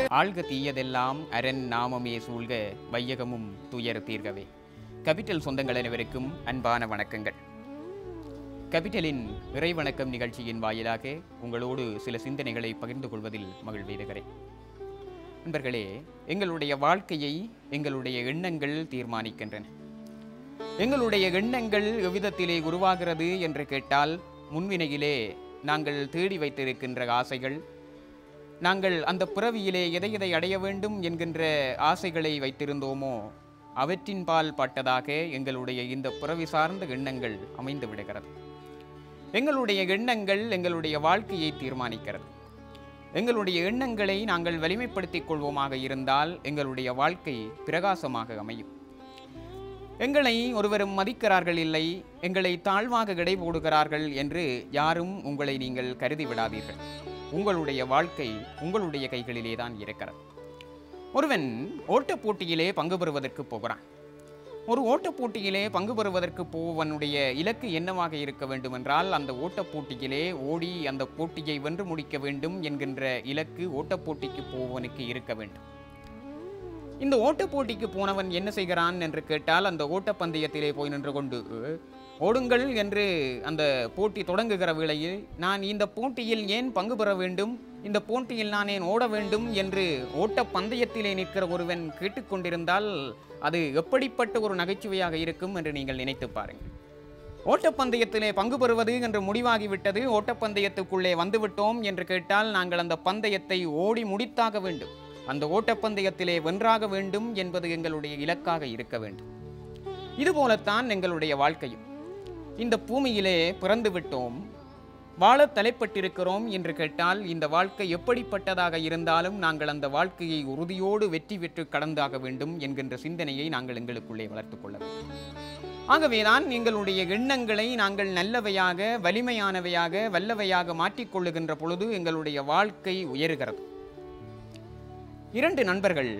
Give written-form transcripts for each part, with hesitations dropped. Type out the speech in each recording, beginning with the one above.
ஆள்க தீயதெல்லாம் அரண் நாமமே சூழ்க வையகமும் துயர் தீர்கவே. கேபிட்டல் சொந்தங்கள் அனைவருக்கும் அன்பான வணக்கங்கள். கேபிட்டலின் இறைவணக்கம் நிகழ்ச்சியின் வாயிலாக உங்களோடு சில சிந்தனைகளை பகிர்ந்து கொள்வதில் மகிழ்வெய்துகிறேன். நண்பர்களே, எங்களுடைய வாழ்க்கையை எங்களுடைய எண்ணங்கள் தீர்மானிக்கின்றன. எங்களுடைய எண்ணங்கள் எவ்விதத்திலே உருவாகிறது என்று கேட்டால், முன்வினையிலே நாங்கள் தேடி வைத்திருக்கின்ற ஆசைகள், நாங்கள் அந்த பிறவியிலே எதை எதை அடைய வேண்டும் என்கின்ற ஆசைகளை வைத்திருந்தோமோ அவற்றின் பால் பட்டதாக எங்களுடைய இந்த பிறவி சார்ந்த எண்ணங்கள் அமைந்து விடுகிறது. எங்களுடைய எண்ணங்கள் எங்களுடைய வாழ்க்கையை தீர்மானிக்கிறது. எங்களுடைய எண்ணங்களை நாங்கள் வலிமைப்படுத்திக் கொள்வோமாக இருந்தால் எங்களுடைய வாழ்க்கை பிரகாசமாக அமையும். எங்களை ஒருவரும் மதிக்கிறார்கள் இல்லை, எங்களை தாழ்வாக எடை போடுகிறார்கள் என்று யாரும் உங்களை நீங்கள் கருதி விடாதீர்கள். உங்களுடைய வாழ்க்கை உங்களுடைய கைகளிலே தான் இருக்கிறது. ஒருவன் ஓட்டப் போட்டியிலே பங்கு பெறுவதற்கு போகிறான். ஒரு ஓட்டப் போட்டியிலே பங்கு பெறுவதற்கு போவனுடைய இலக்கு என்னவாக இருக்க வேண்டும் என்றால், அந்த ஓட்டப் போட்டியிலே ஓடி அந்த போட்டியை வென்று முடிக்க வேண்டும் என்கின்ற இலக்கு ஓட்டப் போட்டிக்கு போவனுக்கு இருக்க வேண்டும். இந்த ஓட்டப் போட்டிக்கு போனவன் என்ன செய்கிறான் என்று கேட்டால், அந்த ஓட்டப்பந்தயத்திலே போய் நின்று கொண்டு ஓடுங்கள் என்று அந்த போட்டி தொடங்குகிற வேளையில், நான் இந்த போட்டியில் ஏன் பங்கு பெற வேண்டும், இந்த போட்டியில் நான் ஏன் ஓட வேண்டும் என்று ஓட்டப்பந்தயத்திலே நிற்கிற ஒருவன் கேட்டுக்கொண்டிருந்தால் அது எப்படிப்பட்ட ஒரு நகைச்சுவையாக இருக்கும் என்று நீங்கள் நினைத்து பாருங்கள். ஓட்டப்பந்தயத்திலே பங்கு பெறுவது என்று முடிவாகிவிட்டது, ஓட்டப்பந்தயத்துக்குள்ளே வந்துவிட்டோம் என்று கேட்டால், நாங்கள் அந்த பந்தயத்தை ஓடி முடித்தாக வேண்டும், அந்த ஓட்டப்பந்தயத்திலே வென்றாக வேண்டும் என்பது எங்களுடைய இலக்காக இருக்க வேண்டும். இதுபோலத்தான் எங்களுடைய வாழ்க்கையும். இந்த பூமியிலே பிறந்து விட்டோம், வாழ தலைப்பட்டிருக்கிறோம் என்று கேட்டால், இந்த வாழ்க்கை எப்படிப்பட்டதாக இருந்தாலும் நாங்கள் அந்த வாழ்க்கையை உறுதியோடு வெற்றி பெற்று கடந்தாக வேண்டும் என்கின்ற சிந்தனையை நாங்கள் எங்களுக்குள்ளே வளர்த்து கொள்ள வேண்டும். ஆகவேதான் எங்களுடைய எண்ணங்களை நாங்கள் நல்லவையாக, வலிமையானவையாக, வல்லவையாக மாற்றிக்கொள்ளுகின்ற பொழுது எங்களுடைய வாழ்க்கை உயர்கிறது. இரண்டு நண்பர்கள்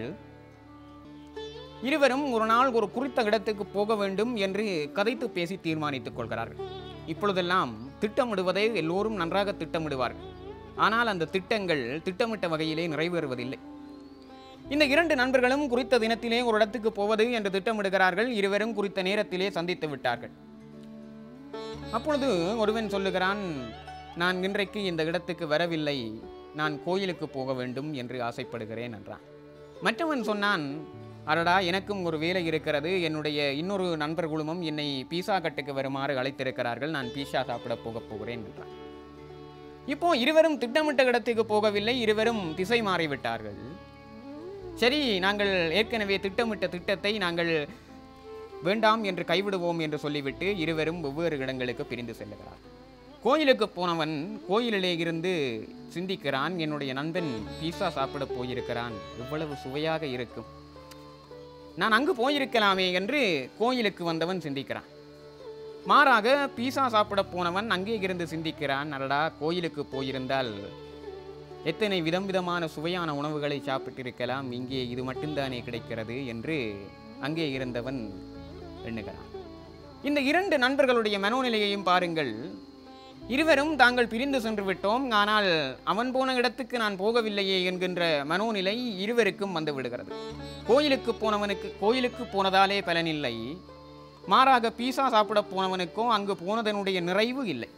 இருவரும் ஒரு நாள் ஒரு குறித்த இடத்துக்கு போக வேண்டும் என்று கதைத்து பேசி தீர்மானித்துக் கொள்கிறார்கள். இப்பொழுதெல்லாம் திட்டமிடுவதை எல்லோரும் நன்றாக திட்டமிடுவார்கள். ஆனால் அந்த திட்டங்கள் திட்டமிட்ட வகையிலே நிறைவேறுவதில்லை. இந்த இரண்டு நண்பர்களும் குறித்த தினத்திலே ஒரு இடத்துக்கு போவது என்று திட்டமிடுகிறார்கள். இருவரும் குறித்த நேரத்திலே சந்தித்து விட்டார்கள். அப்பொழுது ஒருவன் சொல்லுகிறான், நான் இன்றைக்கு இந்த இடத்துக்கு வரவில்லை, நான் கோயிலுக்கு போக வேண்டும் என்று ஆசைப்படுகிறேன் என்றான். மற்றவன் சொன்னான், அடடா, எனக்கும் ஒரு வேலை இருக்கிறது, என்னுடைய இன்னொரு நண்பர் குழுமம் என்னை பீஸா கட்டுக்கு வருமாறு அழைத்திருக்கிறார்கள், நான் பீஸா சாப்பிட போகிறேன் என்றான். இப்போ இருவரும் திட்டமிட்ட இடத்துக்கு போகவில்லை, இருவரும் திசை மாறிவிட்டார்கள். சரி, நாங்கள் ஏற்கனவே திட்டமிட்ட திட்டத்தை நாங்கள் வேண்டாம் என்று கைவிடுவோம் என்று சொல்லிவிட்டு இருவரும் வெவ்வேறு இடங்களுக்கு பிரிந்து செல்லுகிறார். கோயிலுக்கு போனவன் கோயிலிலே இருந்து சிந்திக்கிறான், என்னுடைய நண்பன் பீஸா சாப்பிட போயிருக்கிறான், எவ்வளவு சுவையாக இருக்கும், நான் அங்கு போயிருக்கலாமே என்று கோயிலுக்கு வந்தவன் சிந்திக்கிறான். மாறாக பீஸா சாப்பிட போனவன் அங்கே இருந்து சிந்திக்கிறான், அடடா, கோயிலுக்கு போயிருந்தால் எத்தனை விதம் விதமான சுவையான உணவுகளை சாப்பிட்டிருக்கலாம், இங்கே இது மட்டும்தானே கிடைக்கிறது என்று அங்கே இருந்தவன் எண்ணுகிறான். இந்த இரண்டு நண்பர்களுடைய மனோநிலையையும் பாருங்கள். இருவரும் தாங்கள் பிரிந்து சென்று விட்டோம், ஆனால் அவன் போன இடத்துக்கு நான் போகவில்லையே என்கின்ற மனோநிலை இருவருக்கும் வந்து விடுகிறது. கோயிலுக்கு போனவனுக்கு கோயிலுக்கு போனதாலே பலனில்லை, மாறாக பீஸா சாப்பிட போனவனுக்கோ அங்கு போனதனுடைய நிறைவு இல்லை.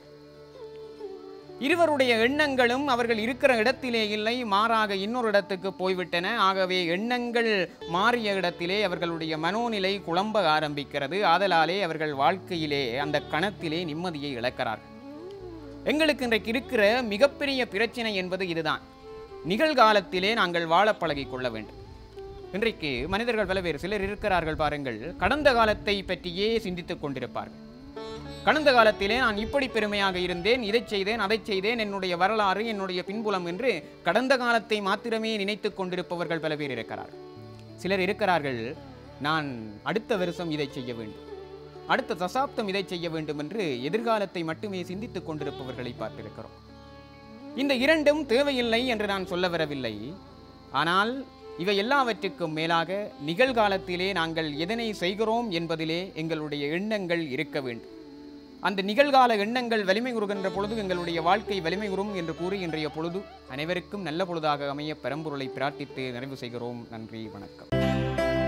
இருவருடைய எண்ணங்களும் அவர்கள் இருக்கிற இடத்திலே இல்லை, மாறாக இன்னொரு இடத்துக்கு போய்விட்டன. ஆகவே எண்ணங்கள் மாறிய இடத்திலே அவர்களுடைய மனோநிலை குழம்ப ஆரம்பிக்கிறது. ஆதலாலே அவர்கள் வாழ்க்கையிலே அந்த கணத்திலே நிம்மதியை இழக்கிறார்கள். எங்களுக்கு இன்றைக்கு இருக்கிற மிகப்பெரிய பிரச்சனை என்பது இதுதான். நிகழ்காலத்திலே நாங்கள் வாழ பழகிக் கொள்ள வேண்டும். இன்றைக்கு மனிதர்கள் பல பேர் சிலர் இருக்கிறார்கள் பாருங்கள், கடந்த காலத்தை பற்றியே சிந்தித்துக் கொண்டிருப்பார்கள். கடந்த காலத்திலே நான் இப்படி பெருமையாக இருந்தேன், இதை செய்தேன், அதை செய்தேன், என்னுடைய வரலாறு, என்னுடைய பின்புலம் என்று கடந்த காலத்தை மாத்திரமே நினைத்து கொண்டிருப்பவர்கள் பல பேர் இருக்கிறார்கள். சிலர் இருக்கிறார்கள், நான் அடுத்த வருஷம் இதை செய்ய வேண்டும், அடுத்த தசாப்தம் இதை செய்ய வேண்டும் என்று எதிர்காலத்தை மட்டுமே சிந்தித்துக் கொண்டிருப்பவர்களை பார்த்திருக்கிறோம். இந்த இரண்டும் தேவையில்லை என்று நான் சொல்ல வரவில்லை. ஆனால் இவை எல்லாவற்றுக்கும் மேலாக நிகழ்காலத்திலே நாங்கள் எதனை செய்கிறோம் என்பதிலே எங்களுடைய எண்ணங்கள் இருக்க வேண்டும். அந்த நிகழ்கால எண்ணங்கள் வலிமை உறுகின்ற பொழுது எங்களுடைய வாழ்க்கை வலிமை உறும் என்று கூறி இன்றைய பொழுது அனைவருக்கும் நல்ல பொழுதாக அமைய பரம்பொருளை பிரார்த்தித்து நிறைவு செய்கிறோம். நன்றி, வணக்கம்.